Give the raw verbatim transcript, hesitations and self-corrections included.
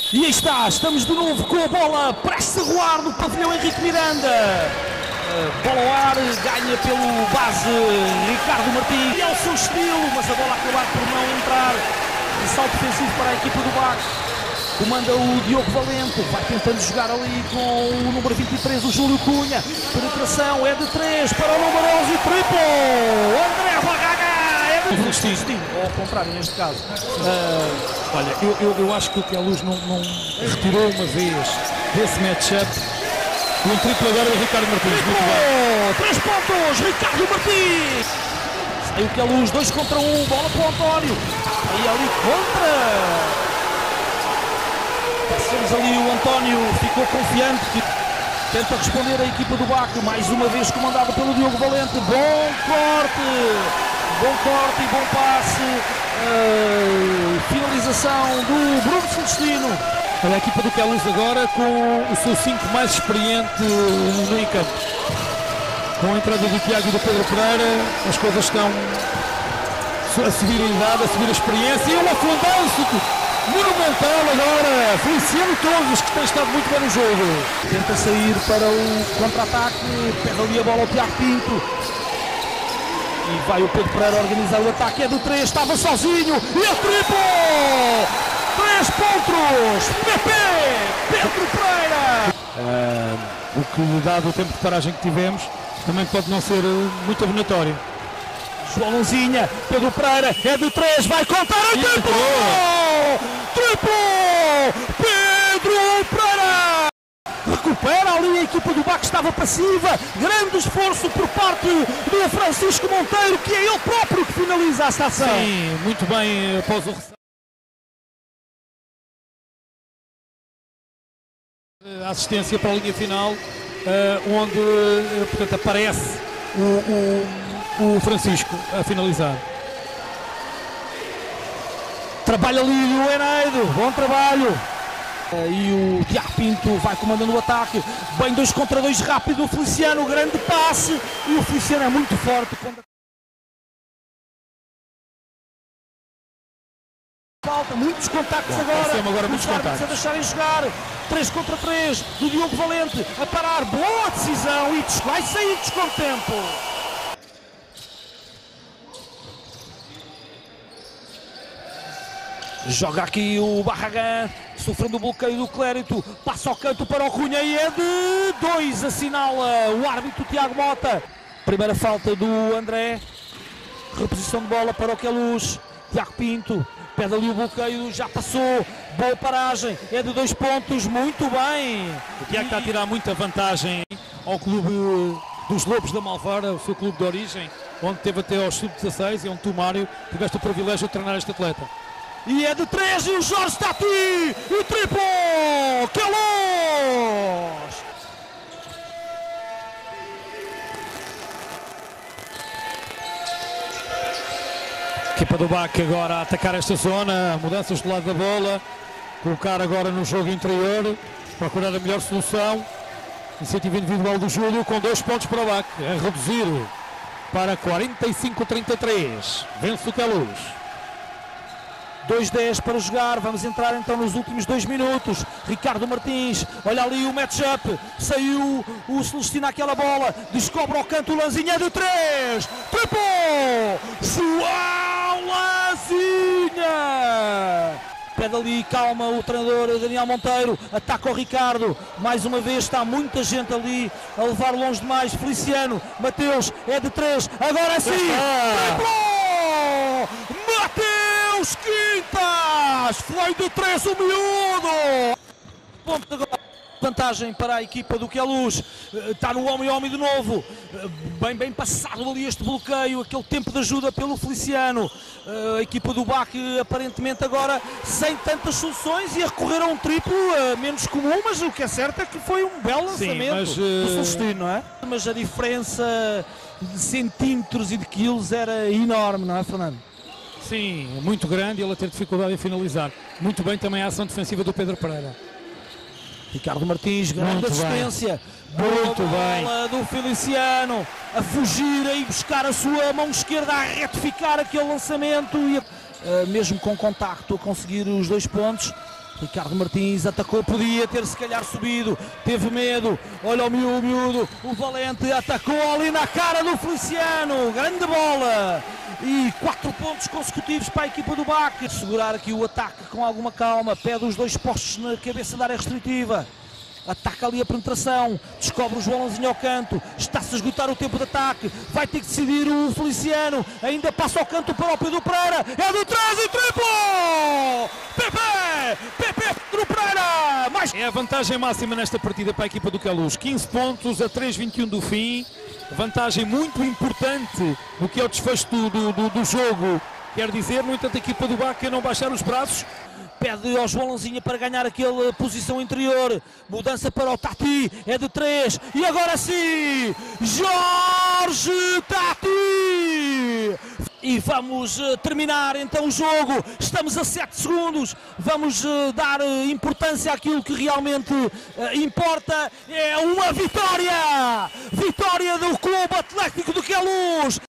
E aí está, estamos de novo com a bola prestes a rolar no pavilhão Henrique Miranda. Uh, bola ao ar, ganha pelo base Ricardo Martins. E é o seu estilo, mas a bola acabar por não entrar. Salto defensivo para a equipa do B A C. Comanda o Diogo Valente, vai tentando jogar ali com o número vinte e três, o Júlio Cunha. Penetração é de três para o número onze e triplo. André Barraga é de destino, ou ao contrário neste caso. Uh, Olha, eu, eu, eu acho que o Queluz não, não retirou uma vez desse matchup o triplo agora do Ricardo Martins. Muito bem. Três pontos, Ricardo Martins. Sai o Queluz, dois contra um, bola para o António. Aí ali contra. Passamos ali, o António ficou confiante, que tenta responder a equipa do B A C, mais uma vez comandada pelo Diogo Valente. Bom corte, bom corte e bom passe, uh, finalização do Bruno Celestino. Olha, a equipa do Queluz agora com o seu cinco mais experiente no meio campo. Com a entrada do Tiago e do Pedro Pereira, as coisas estão a subir a idade, a subir a experiência, e um afundanço monumental agora, Feliciano Torres, que tem estado muito bem no jogo. Tenta sair para o contra-ataque, pega ali a bola ao Tiago Pinto. E vai o Pedro Pereira organizar o ataque, é do três, estava sozinho, e é triplo! três pontos, P P, Pedro Pereira! Uh, o que, dado o tempo de paragem que tivemos, também pode não ser muito abonatório. João Lonzinha, Pedro Pereira, é de três, vai contar o triplo! Triplo! Pedro Pereira! Recupera ali a equipa do B A C, que estava passiva. Grande esforço por parte do Francisco Monteiro, que é ele próprio que finaliza esta ação. Sim, muito bem após o ressalto. A assistência para a linha final, onde portanto, aparece o, o, o Francisco a finalizar. Trabalha ali o Eneide, bom trabalho. E o Tiago Pinto vai comandando o ataque. Bem, dois contra dois rápido. O Feliciano, grande passe. E o Feliciano é muito forte. Falta muitos contactos. Bom, agora. agora muitos contactos. A deixarem jogar. três contra três do Diogo Valente. A parar. Boa decisão. E vai sair desconto tempo. Joga aqui o Barragán, sofrendo o bloqueio do Clérito, passa ao canto para o Cunha e é de dois, assinala o árbitro Tiago Mota. Primeira falta do André, reposição de bola para o Queluz, Tiago Pinto, pede ali o bloqueio, já passou, boa paragem, é de dois pontos, muito bem. O Tiago está a tirar muita vantagem ao clube dos Lobos da Malvara, o seu clube de origem, onde teve até aos sub dezasseis e onde tu, Mário, tiveste o privilégio de treinar este atleta. E é de três e o Jorge está aqui! E triplo! Queluz! Equipa do B A C agora a atacar esta zona, mudanças do lado da bola, colocar agora no jogo interior, procurar a melhor solução. Iniciativa individual do Júlio com dois pontos para o B A C, a reduzir para quarenta e cinco a trinta e três. Vence o Queluz. dois dez para jogar, vamos entrar então nos últimos dois minutos. Ricardo Martins, olha ali o matchup, saiu o Celestino àquela bola, descobre ao canto o Lanzinha de três, triplo! João Lanzinha! Pede ali, calma o treinador Daniel Monteiro, ataca o Ricardo, mais uma vez está muita gente ali a levar longe demais. Feliciano, Mateus, é de três, agora sim, triplo! Mateus Quintas, foi de três o miúdo. Ponto agora, vantagem para a equipa do Queluz, está no homem a homem de novo, bem, bem passado ali este bloqueio, aquele tempo de ajuda pelo Feliciano. A equipa do B A C aparentemente agora sem tantas soluções e a recorrer a um triplo menos comum, mas o que é certo é que foi um belo lançamento. Sim, mas, do Celestino, não é? Mas a diferença de centímetros e de quilos era enorme, não é, Fernando? Sim, muito grande, ele a ter dificuldade em finalizar. Muito bem também a ação defensiva do Pedro Pereira. Ricardo Martins, grande muito assistência. Bem. Muito bem. Bola do Feliciano a fugir e buscar a sua mão esquerda a retificar aquele lançamento e a, uh, mesmo com contacto a conseguir os dois pontos. Ricardo Martins atacou, podia ter se calhar subido, teve medo, olha o miúdo, miúdo, o Valente atacou ali na cara do Feliciano, grande bola, e quatro pontos consecutivos para a equipa do B A C. Segurar aqui o ataque com alguma calma, pede os dois postos na cabeça da área restritiva. Ataca ali a penetração, descobre o João Lanzinho ao canto, está-se a esgotar o tempo de ataque, vai ter que decidir o Feliciano, ainda passa ao canto para o Pedro Pereira, é do três e triplo! Pepe! Pepe Pedro Pereira! Mais... É a vantagem máxima nesta partida para a equipa do Queluz, quinze pontos a três vinte e um do fim, vantagem muito importante no que é o desfecho do, do, do jogo, quer dizer, no entanto a equipa do B A C não baixar os braços. Pede ao João Lanzinha para ganhar aquela posição interior. Mudança para o Tati. É de três. E agora sim! Jorge Tati! E vamos uh, terminar então o jogo. Estamos a sete segundos. Vamos uh, dar uh, importância àquilo que realmente uh, importa. É uma vitória! Vitória do Clube Atlético do Queluz.